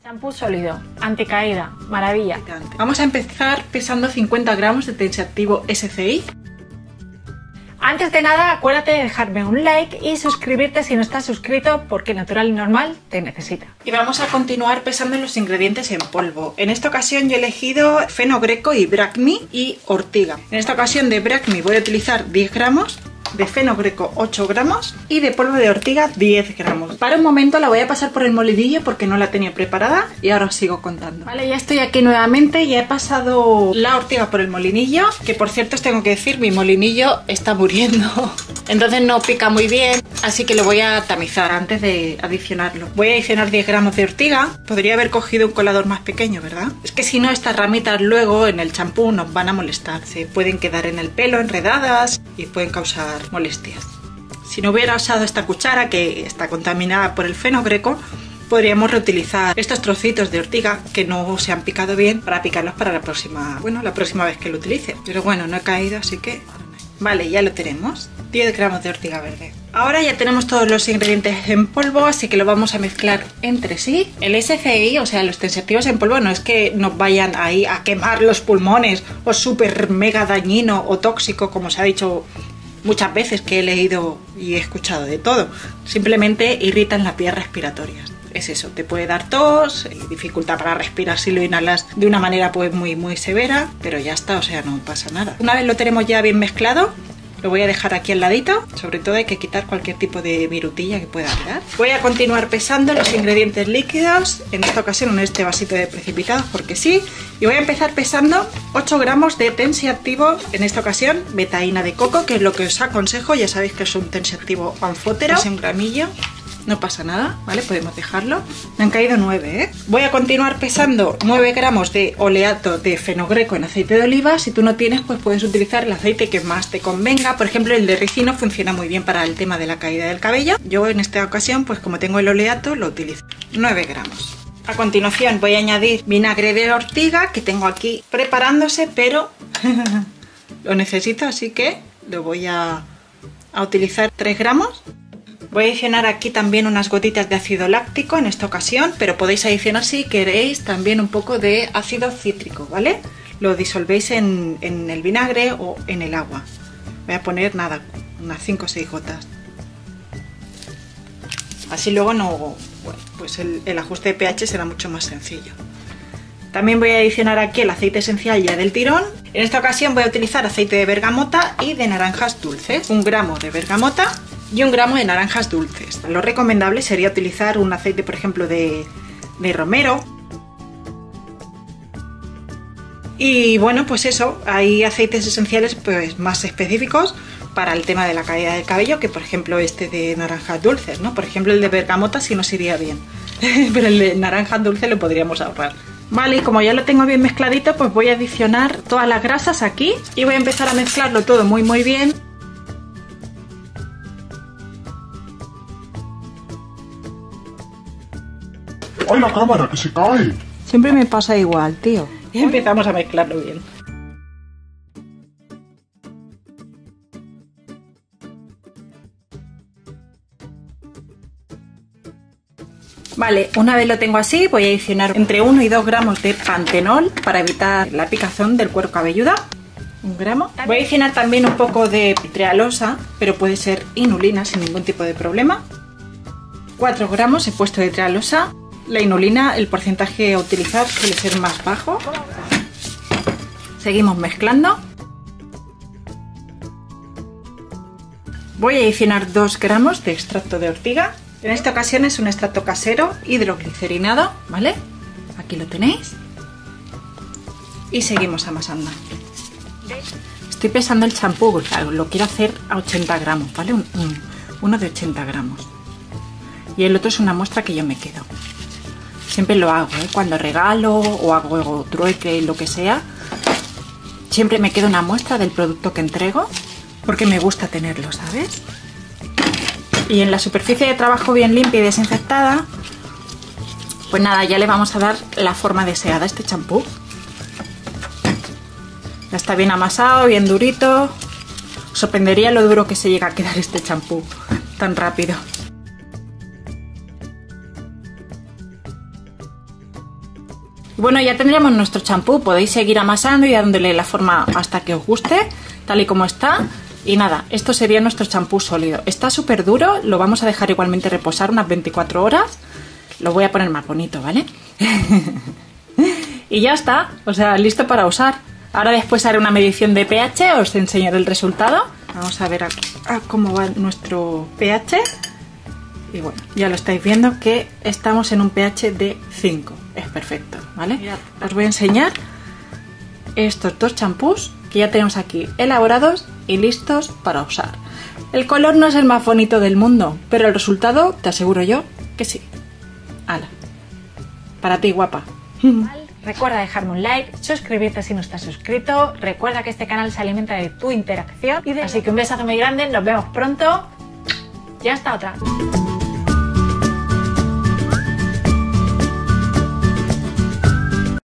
Champú sólido, anticaída, maravilla. Vamos a empezar pesando 50 gramos de tensiactivo SCI. Antes de nada, acuérdate de dejarme un like y suscribirte si no estás suscrito, porque Natural y Normal te necesita. Y vamos a continuar pesando los ingredientes en polvo. En esta ocasión yo he elegido fenogreco y Bracmi y ortiga. En esta ocasión de Bracmi voy a utilizar 10 gramos, de fenogreco 8 gramos y de polvo de ortiga 10 gramos. Para un momento la voy a pasar por el molinillo porque no la tenía preparada y ahora os sigo contando. Vale, ya estoy aquí nuevamente, ya he pasado la ortiga por el molinillo, que por cierto os tengo que decir, mi molinillo está muriendo, entonces no pica muy bien, así que lo voy a tamizar antes de adicionarlo. Voy a adicionar 10 gramos de ortiga, podría haber cogido un colador más pequeño, ¿verdad? Es que si no, estas ramitas luego en el champú nos van a molestar, se pueden quedar en el pelo enredadas y pueden causar molestias. Si no hubiera usado esta cuchara que está contaminada por el fenogreco, podríamos reutilizar estos trocitos de ortiga que no se han picado bien para picarlos para la próxima vez que lo utilice. Pero bueno, no he caído, así que vale, ya lo tenemos. 10 gramos de ortiga verde. Ahora ya tenemos todos los ingredientes en polvo, así que lo vamos a mezclar entre sí. El SCI, o sea, los tensiactivos en polvo, no es que nos vayan ahí a quemar los pulmones o súper mega dañino o tóxico, como se ha dicho muchas veces que he leído y he escuchado de todo. Simplemente irritan las vías respiratorias. Es eso, te puede dar tos, dificultad para respirar si lo inhalas de una manera pues muy severa, pero ya está, o sea, no pasa nada. Una vez lo tenemos ya bien mezclado, lo voy a dejar aquí al ladito. Sobre todo hay que quitar cualquier tipo de virutilla que pueda quedar. Voy a continuar pesando los ingredientes líquidos, en esta ocasión en este vasito de precipitados porque sí. Y voy a empezar pesando 8 gramos de tensiactivo, en esta ocasión betaína de coco, que es lo que os aconsejo. Ya sabéis que es un tensiactivo anfótero, es un gramillo. No pasa nada, ¿vale? Podemos dejarlo. Me han caído 9, ¿eh? Voy a continuar pesando 9 gramos de oleato de fenogreco en aceite de oliva. Si tú no tienes, pues puedes utilizar el aceite que más te convenga. Por ejemplo, el de ricino funciona muy bien para el tema de la caída del cabello. Yo en esta ocasión, pues como tengo el oleato, lo utilizo. 9 gramos. A continuación voy a añadir vinagre de ortiga, que tengo aquí preparándose, pero lo necesito, así que lo voy a utilizar 3 gramos. Voy a adicionar aquí también unas gotitas de ácido láctico en esta ocasión, pero podéis adicionar si queréis también un poco de ácido cítrico, ¿vale? Lo disolvéis en el vinagre o en el agua. Voy a poner nada, unas 5 o 6 gotas. Así luego no, bueno, pues el ajuste de pH será mucho más sencillo. También voy a adicionar aquí el aceite esencial ya del tirón. En esta ocasión voy a utilizar aceite de bergamota y de naranjas dulces. 1 gramo de bergamota y 1 gramo de naranjas dulces. Lo recomendable sería utilizar un aceite, por ejemplo, de romero. Y bueno, pues eso, hay aceites esenciales pues más específicos para el tema de la caída del cabello, que por ejemplo este de naranjas dulces, ¿no? Por ejemplo, el de bergamota sí nos iría bien, pero el de naranjas dulces lo podríamos ahorrar. Vale, y como ya lo tengo bien mezcladito, pues voy a adicionar todas las grasas aquí y voy a empezar a mezclarlo todo muy bien. ¡Ay, la cámara, que se cae! Siempre me pasa igual, tío. Y empezamos a mezclarlo bien. Vale, una vez lo tengo así, voy a adicionar entre 1 y 2 gramos de pantenol para evitar la picazón del cuero cabelludo. 1 gramo. Voy a adicionar también un poco de trealosa, pero puede ser inulina sin ningún tipo de problema. 4 gramos he puesto de trealosa. La inulina, el porcentaje a utilizar suele ser más bajo. Seguimos mezclando. Voy a adicionar 2 gramos de extracto de ortiga. En esta ocasión es un extracto casero hidroglicerinado, ¿vale? Aquí lo tenéis. Y seguimos amasando. Estoy pesando el champú, claro, lo quiero hacer a 80 gramos, ¿vale? Uno de 80 gramos. Y el otro es una muestra que yo me quedo. Siempre lo hago, ¿eh? Cuando regalo o hago trueque, lo que sea, siempre me quedo una muestra del producto que entrego porque me gusta tenerlo, ¿sabes? Y en la superficie de trabajo bien limpia y desinfectada, pues nada, ya le vamos a dar la forma deseada a este champú. Ya está bien amasado, bien durito. Os sorprendería lo duro que se llega a quedar este champú tan rápido. Bueno, ya tendríamos nuestro champú. Podéis seguir amasando y dándole la forma hasta que os guste, tal y como está. Y nada, esto sería nuestro champú sólido. Está súper duro, lo vamos a dejar igualmente reposar unas 24 horas. Lo voy a poner más bonito, ¿vale? Y ya está, o sea, listo para usar. Ahora después haré una medición de pH, os enseñaré el resultado. Vamos a ver a cómo va nuestro pH. Y bueno, ya lo estáis viendo que estamos en un pH de 5. Es perfecto, ¿vale? Os voy a enseñar estos dos champús que ya tenemos aquí elaborados y listos para usar. El color no es el más bonito del mundo, pero el resultado te aseguro yo que sí. ¡Hala! Para ti, guapa. Recuerda dejarme un like, suscribirte si no estás suscrito. Recuerda que este canal se alimenta de tu interacción. Así que un besazo muy grande, nos vemos pronto y hasta otra.